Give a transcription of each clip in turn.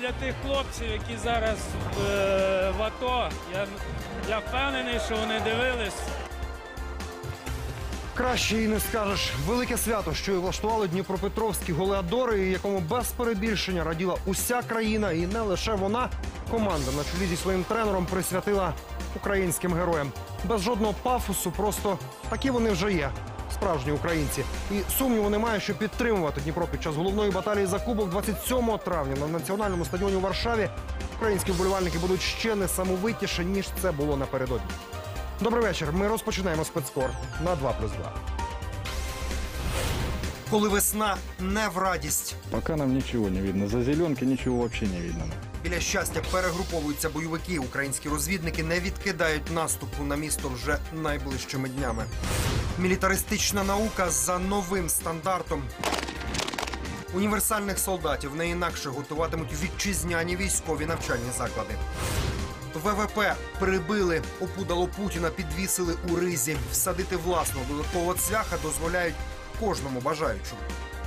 для тих хлопців, які зараз в АТО. Я впевнений, що вони дивились. Краще і не скажеш. Велике свято, що і влаштували дніпропетровські голеадори, і якому без перебільшення раділа уся країна, і не лише вона. Команда на чолі зі своїм тренером присвятила українським героям. Без жодного пафосу, просто такі вони вже є. Справжні українці. І сумніву немає, що підтримувати Дніпро під час головної баталії за кубок 27 травня на національному стадіоні у Варшаві. Українські вболівальники будуть ще несамовитіші, ніж це було напередодні. Добрий вечір. Ми розпочинаємо спецкор на 2+2. Коли весна не в радість. Пока нам ничего не видно. За зеленки ничего вообще не видно. Біля щастя перегруповуються бойовики. Українські розвідники не відкидають наступу на місто вже найближчими днями. Мілітаристична наука за новим стандартом. Універсальних солдатів не інакше готуватимуть вітчизняні військові навчальні заклади. ВВП прибили, опудало Путіна підвісили у ризі. Всадити власного додаткового цвяха дозволяють кожному бажаючому.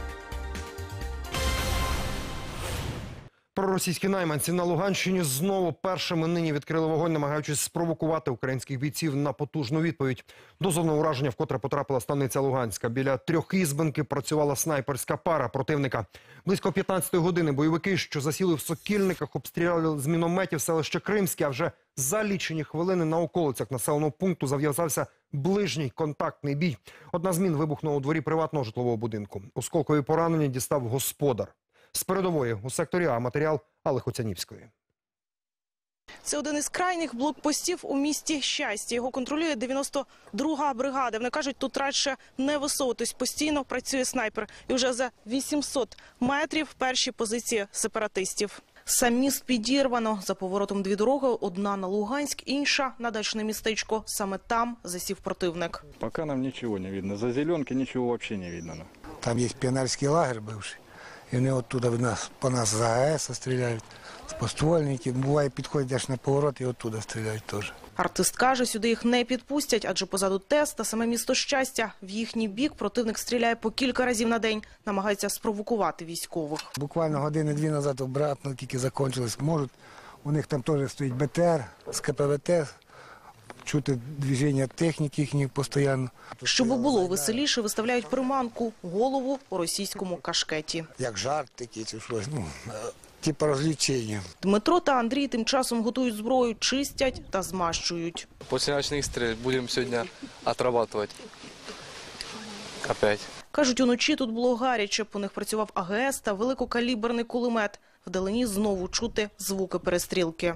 Проросійські найманці на Луганщині знову першими нині відкрили вогонь, намагаючись спровокувати українських бійців на потужну відповідь. До зони ураження вкотре потрапила станиця Луганська. Біля Трьохізбенки працювала снайперська пара противника. Близько 15-ї години бойовики, що засіли в Сокільниках, обстріляли з мінометів селище Кримське, а вже за лічені хвилини на околицях населеного пункту зав'язався ближній контактний бій. Одна з мін вибухнула у дворі приватного житлового будинку. Осколкові поранення дістав господар. З передової у секторі А матеріал Алли Хоцянівської. Це один із крайніх блокпостів у місті Щастя. Його контролює 92-га бригада. Вони кажуть, тут радше не висовуватись. Постійно працює снайпер. І вже за 800 метрів перші позиції сепаратистів. Сам міст підірвано. За поворотом дві дороги. Одна на Луганськ, інша на дачне містечко. Саме там засів противник. Пока нам ничего не видно. За зеленки ничего вообще не видно. Там є піонерський лагерь бивший. І вони оттуда по нас з АЕС стріляють, з поствольників. Буває, підходять аж на поворот і оттуда стріляють теж. Артист каже, сюди їх не підпустять, адже позаду ТЕС та саме місто Щастя. В їхній бік противник стріляє по кілька разів на день, намагається спровокувати військових. Буквально години-дві назад обратно тільки закінчилось. Можуть, у них там теж стоїть БТР з КПВТ, чути движення техніки їхніх постійно. Щоб було веселіше, виставляють приманку – голову у російському кашкеті. Як жарт такий чи щось, типу розвлечення. Дмитро та Андрій тим часом готують зброю, чистять та змащують. Після ночних стрільб будемо сьогодні отрабатувати. Опять. Кажуть, уночі тут було гаряче, по них працював АГС та великокаліберний кулемет. Вдалині знову чути звуки перестрілки.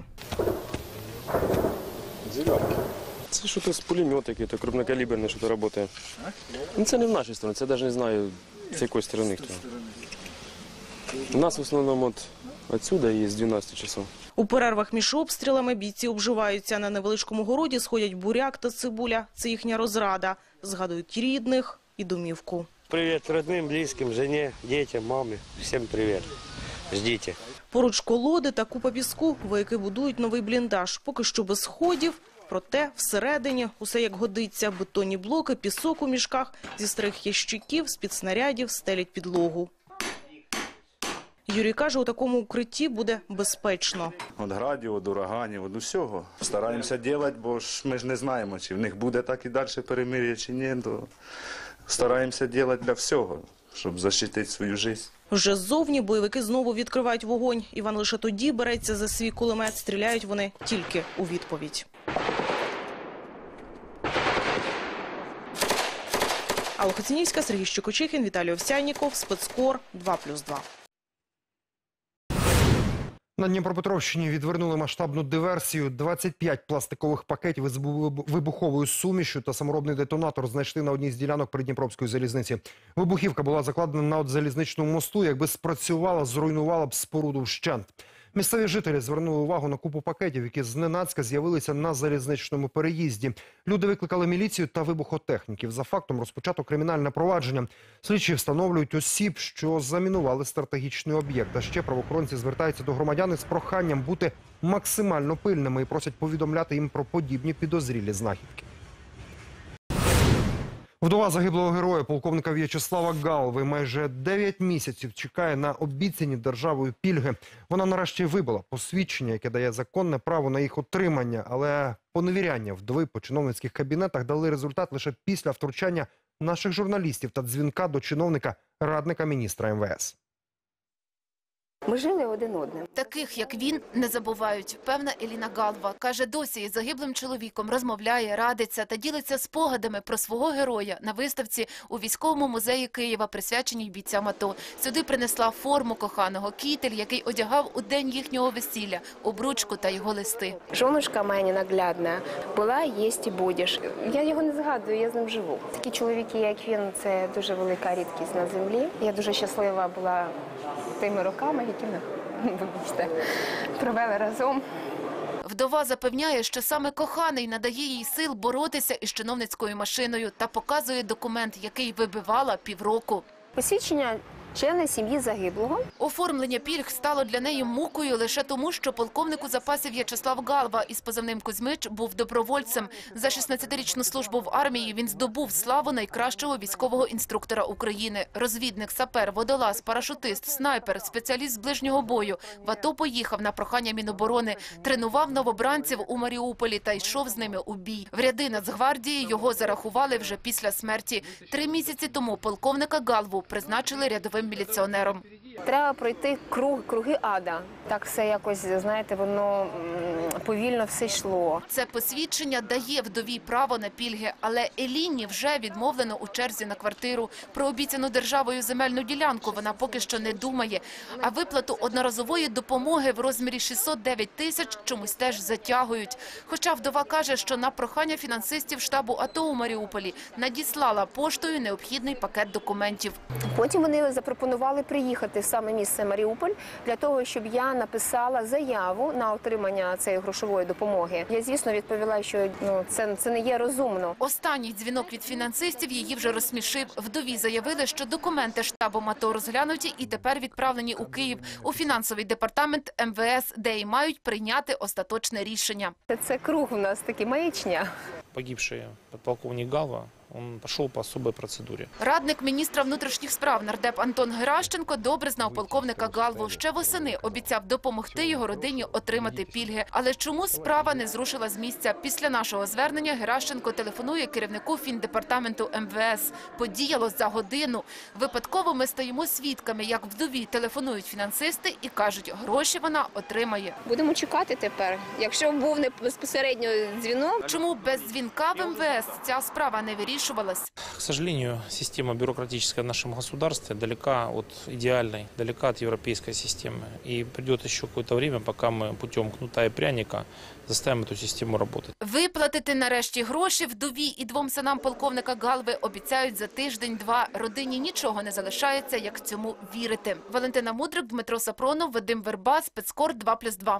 Зеленки. Це щось з пулемета, який крупнокаліберне, що то працює. Ну, це не в нашій стороні, це навіть не знаю, з якої сторони хто. У нас в основному відсюди і з 12 часов. У перервах між обстрілами бійці обживаються. На невеличкому городі сходять буряк та цибуля. Це їхня розрада. Згадують рідних і домівку. Привіт родним, близьким, жені, дітям, мамі. Всім привіт. Ждіть. Поруч колоди та купа піску, вояки будують новий бліндаж. Поки що без сходів, проте всередині усе як годиться. Бетонні блоки, пісок у мішках, зі старих ящиків, з-під снарядів стелять підлогу. Юрій каже, у такому укритті буде безпечно. Від градів, від ураганів, від усього. Стараємося робити, бо ми ж не знаємо, чи в них буде так і далі перемир'я, чи ні. То стараємося робити для всього, щоб захистити свою життя. Вже ззовні бойовики знову відкривають вогонь. Іван лише тоді береться за свій кулемет. Стріляють вони тільки у відповідь. Алла Хоцянівська, Сергій Щекочихін, Віталій Овсянніков, спецкор 2+2. На Дніпропетровщині відвернули масштабну диверсію. 25 пластикових пакетів із вибуховою сумішю та саморобний детонатор знайшли на одній з ділянок Придніпровської залізниці. Вибухівка була закладена на залізничному мосту. Якби спрацювала, зруйнувала б споруду вщент. Місцеві жителі звернули увагу на купу пакетів, які зненацька з'явилися на залізничному переїзді. Люди викликали міліцію та вибухотехніків. За фактом розпочато кримінальне провадження. Слідчі встановлюють осіб, що замінували стратегічний об'єкт. А ще правоохоронці звертаються до громадян із проханням бути максимально пильними і просять повідомляти їм про подібні підозрілі знахідки. Вдова загиблого героя, полковника В'ячеслава Галви, майже 9 місяців чекає на обіцяні державою пільги. Вона нарешті вибила посвідчення, яке дає законне право на їх отримання. Але поневіряння вдови по чиновницьких кабінетах дали результат лише після втручання наших журналістів та дзвінка до чиновника, радника міністра МВС. Ми жили один одним. Таких, як він, не забувають. Певна Еліна Галва. Каже, досі із загиблим чоловіком розмовляє, радиться та ділиться спогадами про свого героя на виставці у військовому музеї Києва, присвяченій бійцям АТО. Сюди принесла форму коханого, кітель, який одягав у день їхнього весілля, обручку та його листи. Жонушка моя ненаглядна. Була, єсть і будеш. Я його не згадую, я з ним живу. Такі чоловіки, як він, це дуже велика рідкість на землі. Я дуже щаслива була тими роками, які ми, вибачте, провели разом. Вдова запевняє, що саме коханий надає їй сил боротися із чиновницькою машиною та показує документ, який вибивала півроку. Посвідчення члени сім'ї загиблого. Оформлення пільг стало для неї мукою лише тому, що полковник у запасі В'ячеслав Галва із позивним Кузьмич був добровольцем. За 16-річну службу в армії він здобув славу найкращого військового інструктора України. Розвідник, сапер, водолаз, парашутист, снайпер, спеціаліст з ближнього бою. В АТО поїхав на прохання Міноборони, тренував новобранців у Маріуполі та йшов з ними у бій. В ряди Нацгвардії його зарахували вже після смерті. 3 місяці тому полковника Галву призначили рядовим міліціонером. Треба пройти круги ада. Так все якось, знаєте, воно повільно все йшло. Це посвідчення дає вдові право на пільги, але Еліні вже відмовлено у черзі на квартиру. Про обіцяну державою земельну ділянку вона поки що не думає. А виплату одноразової допомоги в розмірі 609 тисяч чомусь теж затягують. Хоча вдова каже, що на прохання фінансистів штабу АТО у Маріуполі надіслала поштою необхідний пакет документів. Потім вони запропонували приїхати в саме місце Маріуполь для того, щоб я написала заяву на отримання цієї грошової допомоги. Я, звісно, відповіла, що це не є розумно. Останній дзвінок від фінансистів її вже розсмішив. Вдові заявили, що документи штабом АТО розглянуті і тепер відправлені у Київ, у фінансовий департамент МВС, де й мають прийняти остаточне рішення. Це круг у нас такий, маячня. Погибший подполковник Галва, он пошел по особой процедуре. Радник міністра внутрішніх справ нардеп Антон Геращенко добре знав полковника Галву. Ще восени обіцяв допомогти його родині отримати пільги. Але чому справа не зрушила з місця? Після нашого звернення Геращенко телефонує керівнику фіндепартаменту МВС. Подіяло за годину. Випадково ми стаємо свідками, як вдові телефонують фінансисти і кажуть, гроші вона отримає. Будемо чекати тепер. Якщо був не безпосередньо дзвінок. Чому без дзвінка в МВС ця справа не вирішувалась? К сожалению, система бюрократическая в нашем государстве далека от идеальной, далека от европейской системы. И придет еще какое-то время, пока мы путем кнута и пряника заставим эту систему работать. Виплатити нарешті гроші вдові і 2 синам полковника Галви обіцяють за тиждень-два. Родині нічого не залишається, як цьому вірити. Валентина Мудрик, Дмитро Сапронов, Вадим Верба, Спецкор 2+2.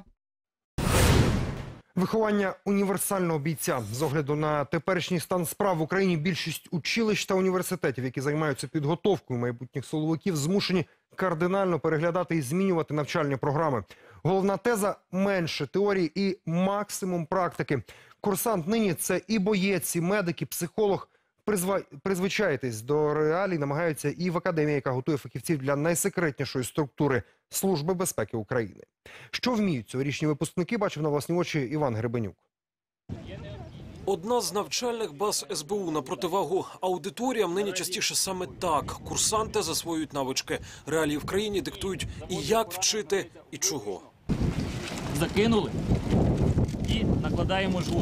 Виховання універсального бійця. З огляду на теперішній стан справ в Україні більшість училищ та університетів, які займаються підготовкою майбутніх силовиків, змушені кардинально переглядати і змінювати навчальні програми. Головна теза – менше теорії і максимум практики. Курсант нині – це і боєць, і медик, і психолог. Призвичайтесь до реалій намагаються і в академії, яка готує фахівців для найсекретнішої структури Служби безпеки України. Що вміють цьогорічні випускники, бачив на власні очі Іван Гребенюк. Одна з навчальних баз СБУ на противагу аудиторіям нині частіше саме так. Курсанти засвоюють навички. Реалії в країні диктують і як вчити, і чого. Закинули і накладаємо жгут.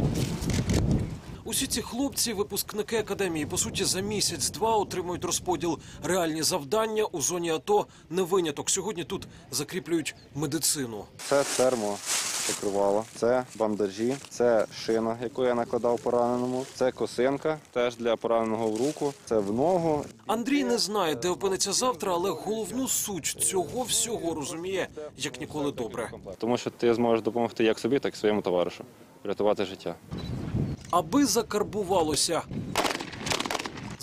Усі ці хлопці, випускники академії, по суті, за місяць-два отримують розподіл. Реальні завдання у зоні АТО не виняток. Сьогодні тут закріплюють медицину. Це термопокривало, це бандажі, це шина, яку я накладав пораненому, це косинка, теж для пораненого в руку, це в ногу. Андрій не знає, де опиниться завтра, але головну суть цього всього розуміє, як ніколи добре. Тому що ти зможеш допомогти як собі, так і своєму товаришу, врятувати життя. Аби закарбувалося.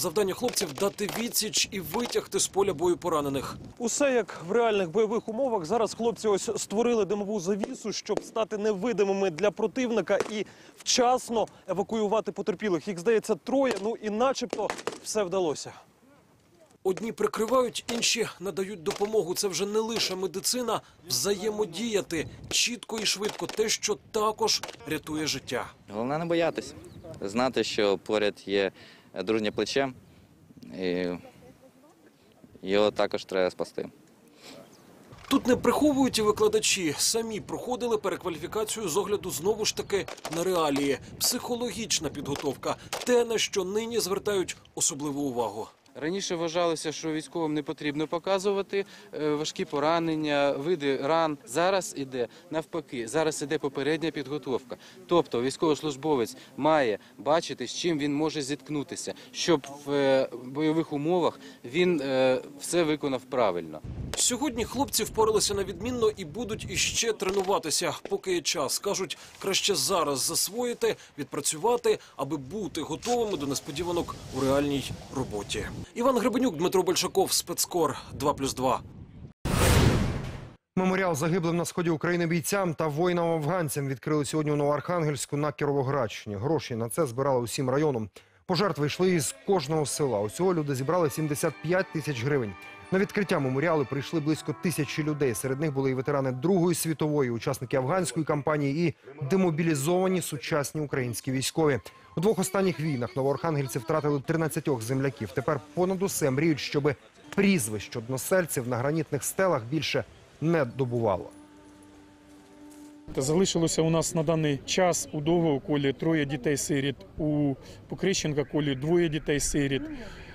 Завдання хлопців – дати відсіч і витягти з поля бою поранених. Усе як в реальних бойових умовах. Зараз хлопці ось створили димову завісу, щоб стати невидимими для противника і вчасно евакуювати потерпілих. Їх, здається, 3, ну і начебто все вдалося. Одні прикривають, інші надають допомогу. Це вже не лише медицина. Взаємодіяти чітко і швидко – те, що також рятує життя. Головне не боятися. Знати, що поряд є дружнє плече, і його також треба спасти. Тут не приховують і викладачі. Самі проходили перекваліфікацію з огляду знову ж таки на реалії. Психологічна підготовка – те, на що нині звертають особливу увагу. Раніше вважалося, що військовим не потрібно показувати важкі поранення, види ран. Зараз іде навпаки, зараз іде попередня підготовка. Тобто військовослужбовець має бачити, з чим він може зіткнутися, щоб в бойових умовах він все виконав правильно. Сьогодні хлопці впоралися на відмінно і будуть іще тренуватися, поки є час. Кажуть, краще зараз засвоїти, відпрацювати, аби бути готовими до несподіванок у реальній роботі. Іван Гребенюк, Дмитро Большаков, Спецкор 2+2. Меморіал загиблим на сході України бійцям та воїнам-афганцям відкрили сьогодні у Новоархангельську на Кіровоградщині. Гроші на це збирали усім районом. Пожертви йшли із кожного села. Усього люди зібрали 75 тисяч гривень. На відкриття меморіалу прийшли близько 1000 людей. Серед них були і ветерани Другої світової, учасники афганської кампанії і демобілізовані сучасні українські військові. У 2 останніх війнах новоархангельці втратили 13 земляків. Тепер понад усе мріють, щоб прізвищ односельців на гранітних стелах більше не добувало. Залишилося у нас на даний час у Довгого Колі 3 дітей-сиріт, у Покрищенка Колі 2 дітей-сиріт,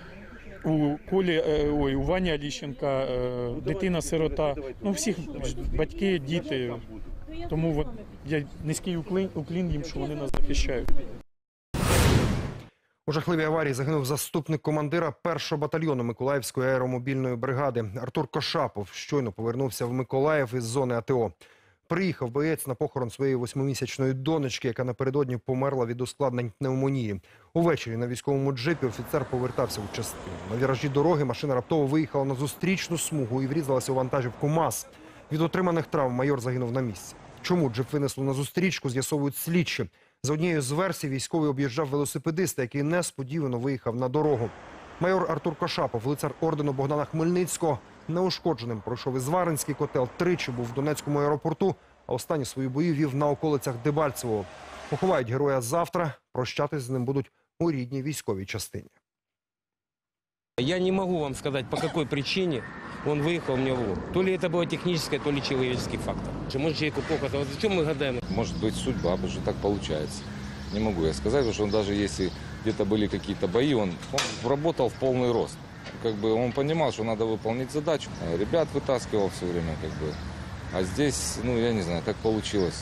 у Вані Аліщенка дитина-сирота. Ну, всіх батьки, діти. Тому я низький уклін їм, що вони нас захищають. У жахливій аварії загинув заступник командира 1-го батальйону Миколаївської аеромобільної бригади. Артур Кошапов щойно повернувся в Миколаїв із зони АТО. Приїхав боєць на похорон своєї 8-місячної донечки, яка напередодні померла від ускладнень пневмонії. Увечері на військовому джипі офіцер повертався у частину. На віражі дороги машина раптово виїхала на зустрічну смугу і врізалася у вантажівку МАЗ. Від отриманих травм майор загинув на місці. Чому джип винесло на зустрічку, з'ясовують слідчі. За однією з версій, військовий об'їжджав велосипедиста, який несподівано виїхав на дорогу. Майор Артур Кошапов, лицар ордену Богдана Хмельницького, неушкодженим пройшов із Варинський котел, 3 був в Донецькому аеропорту, а останні свої бої вів на околицях Дебальцевого. Поховають героя завтра, прощатись з ним будуть у рідній військовій частині. Я не могу вам сказать, по какой причине он выехал в него. То ли это было техническое, то ли человеческий фактор. Может, человеку плохо, вот зачем мы гадаем? Может быть, судьба, потому что так получается. Не могу я сказать, потому что он даже если где-то были какие-то бои, он работал в полный рост. Как бы он понимал, что надо выполнить задачу. Ребят вытаскивал все время, как бы. А здесь, ну, я не знаю, так получилось.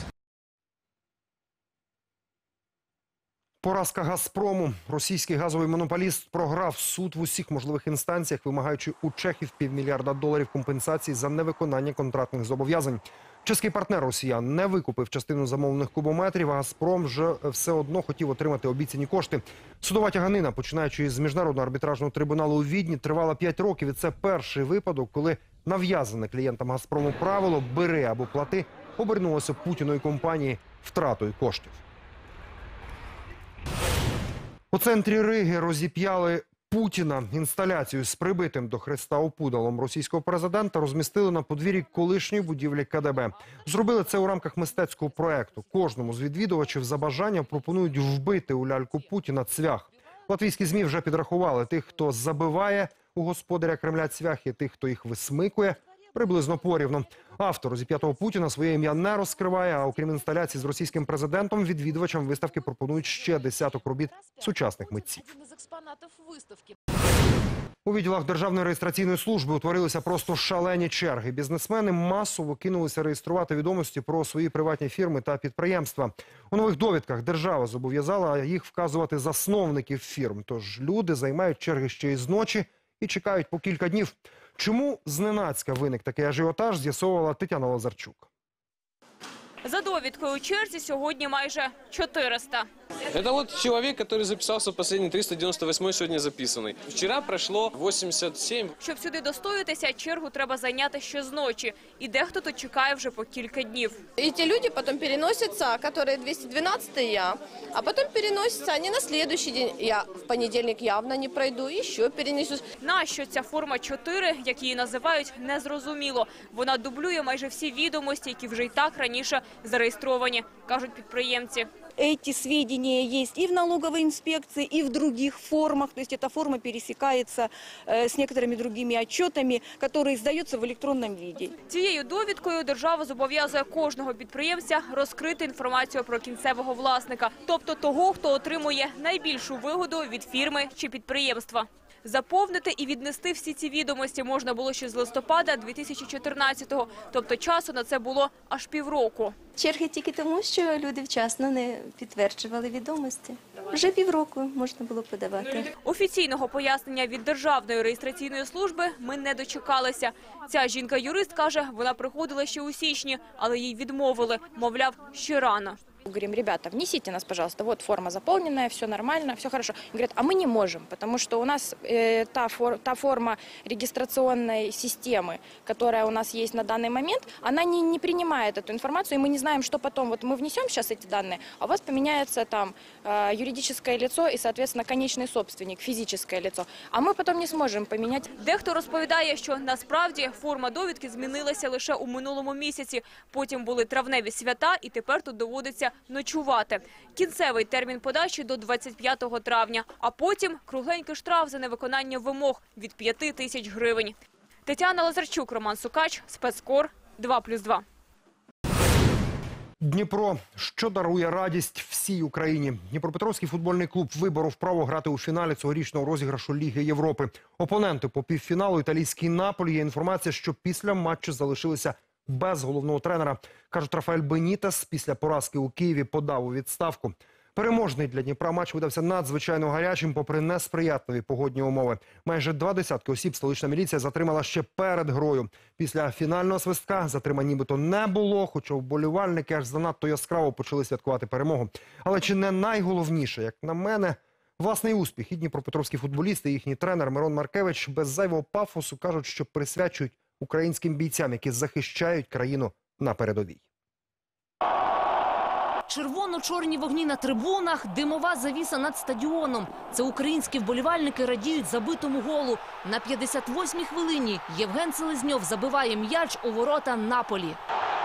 Поразка «Газпрому». Російський газовий монополіст програв суд в усіх можливих інстанціях, вимагаючи у чехів $500 мільярда компенсації за невиконання контрактних зобов'язань. Чеський партнер росіян не викупив частину замовлених кубометрів, а «Газпром» вже все одно хотів отримати обіцяні кошти. Судова тяганина, починаючи з Міжнародного арбітражного трибуналу у Відні, тривала 5 років. І це перший випадок, коли нав'язане клієнтам «Газпрому» правило «бери або плати» обернулося Путіну і компанії втратою коштів. У центрі Риги розіп'яли Путіна. Інсталяцію з прибитим до хреста опудалом російського президента розмістили на подвір'ї колишньої будівлі КДБ. Зробили це у рамках мистецького проєкту. Кожному з відвідувачів за бажання пропонують вбити у ляльку Путіна цвях. Латвійські ЗМІ вже підрахували тих, хто забиває у господаря Кремля цвяхи, тих, хто їх висмикує, приблизно порівну. Автор розіп'ятого Путіна своє ім'я не розкриває, а окрім інсталяцій з російським президентом, відвідувачам виставки пропонують ще десяток робіт сучасних митців. У відділах Державної реєстраційної служби утворилися просто шалені черги. Бізнесмени масово кинулися реєструвати відомості про свої приватні фірми та підприємства. У нових довідках держава зобов'язала їх вказувати засновників фірм. Тож люди займають черги ще із ночі і чекають по кілька днів. Чому зненацька виник такий ажіотаж, з'ясовувала Тетяна Лазарчук. За довідкою у черзі сьогодні майже 400. Это вот человек, который записался в последний 398-й сегодня записанный. Вчера прошло 87. Щоб сюди достоятися, чергу треба зайняти ще з ночі. І дехто тут чекає вже по кілька днів. Эти люди потом переносятся, которые 212-й я, а потом переносятся они на следующий день. Я в понедельник явно не пройду, еще перенесусь. Нащо ця форма 4, як її називають, незрозуміло. Вона дублює майже всі відомості, які вже й так раніше зареєстровані, кажуть підприємці. Эти сведения есть и в налоговой инспекции, и в других формах. То есть эта форма пересекается с некоторыми другими отчетами, которые издаются в электронном виде. Цією довідкою держава зобов'язує кожного підприємця розкрити інформацію про кінцевого власника, тобто того, хто отримує найбільшу вигоду від фірми чи підприємства. Заповнити і віднести всі ці відомості можна було ще з листопада 2014-го, тобто часу на це було аж півроку. Черги тільки тому, що люди вчасно не підтверджували відомості. Вже півроку можна було подавати. Офіційного пояснення від Державної реєстраційної служби ми не дочекалися. Ця жінка-юрист каже, вона приходила ще у січні, але їй відмовили, мовляв, ще рано. Говорим, ребята, внесите нас, пожалуйста, вот форма заполненная, все нормально, все хорошо. Говорят, а мы не можем, потому что у нас та форма регистрационной системы, которая у нас есть на данный момент, она не принимает эту информацию, и мы не знаем, что потом. Вот мы внесем сейчас эти данные, а у вас поменяется там юридическое лицо и, соответственно, конечный собственник, физическое лицо. А мы потом не сможем поменять. Дехто розповідає, що насправді форма довідки змінилася лише у минулому місяці. Потім були травневі свята, і тепер тут доводиться ночувати. Кінцевий термін подачі до 25 травня, а потім кругленький штраф за невиконання вимог від 5 тисяч гривень. Тетяна Лазарчук, Роман Сукач, Спецкор, 2+2. Дніпро, що дарує радість всій Україні. Дніпропетровський футбольний клуб виборов право грати у фіналі цьогорічного розіграшу Ліги Європи. Опоненти по півфіналу італійський Наполі. Є інформація, що після матчу залишилися без головного тренера. Кажуть, Рафаель Бенітес після поразки у Києві подав у відставку. Переможний для Дніпра матч видався надзвичайно гарячим, попри несприятливі погодні умови. Майже 20 осіб столична міліція затримала ще перед грою. Після фінального свистка затримань нібито не було, хоча вболівальники аж занадто яскраво почали святкувати перемогу. Але чи не найголовніше, як на мене, власний успіх. І дніпропетровські футболісти, і їхній тренер Мирон Маркевич без зайвого пафосу кажуть, що присвячують українським бійцям, які захищають країну на передовій. Червоно-чорні вогні на трибунах, димова завіса над стадіоном. Це українські вболівальники радіють забитому голу. На 58-й хвилині Євген Селезньов забиває м'яч у ворота Наполі.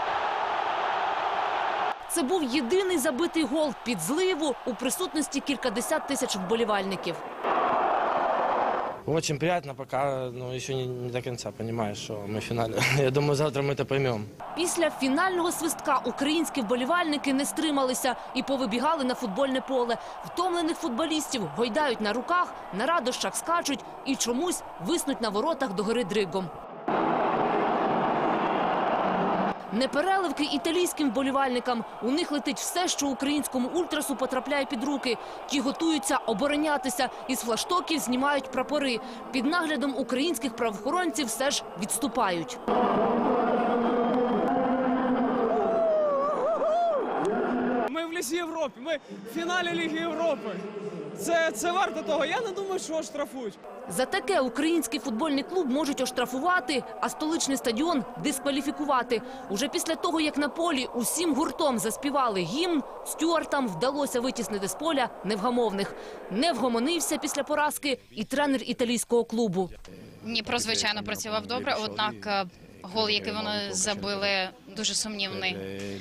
Це був єдиний забитий гол під зливу у присутності кількадесят тисяч вболівальників. Очень приятно, пока еще не до конца понимаешь, что мы в финале. Я думаю, завтра мы это поймем. Після фінального свистка українські вболівальники не стрималися і повибігали на футбольне поле. Втомлених футболістів гойдають на руках, на радощах скачуть і чомусь виснуть на воротах догори дригом. Непереливки італійським вболівальникам. У них летить все, що українському ультрасу потрапляє під руки. Ті готуються оборонятися. Із флаштоків знімають прапори. Під наглядом українських правоохоронців все ж відступають. Ми в Лізі Європи, ми в фіналі Ліги Європи. Це варто того. Я не думаю, що оштрафують. За таке український футбольний клуб можуть оштрафувати, а столичний стадіон дискваліфікувати. Уже після того, як на полі усім гуртом заспівали гімн, стюартам вдалося витіснити з поля невгамовних. Не вгомонився після поразки і тренер італійського клубу. Дніпро, звичайно, працював добре, однак гол, який вони забили, дуже сумнівний.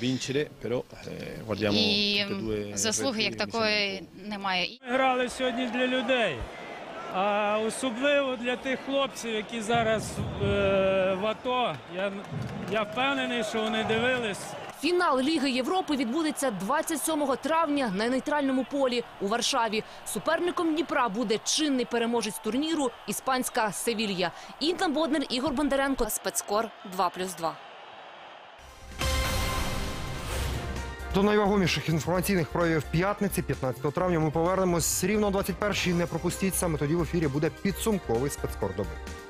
І заслуги як такої немає. Ми грали сьогодні для людей, а особливо для тих хлопців, які зараз в АТО. Я впевнений, що вони дивились. Фінал Ліги Європи відбудеться 27 травня на нейтральному полі у Варшаві. Суперником Дніпра буде чинний переможець турніру – іспанська Севілья. Інна Боднер, Ігор Бондаренко, Спецкор, 2+2. До найвагоміших інформаційних проявів п'ятниці, 15 травня, ми повернемось рівно о 21-й. Не пропустіть, саме тоді в ефірі буде підсумковий Спецкор доби.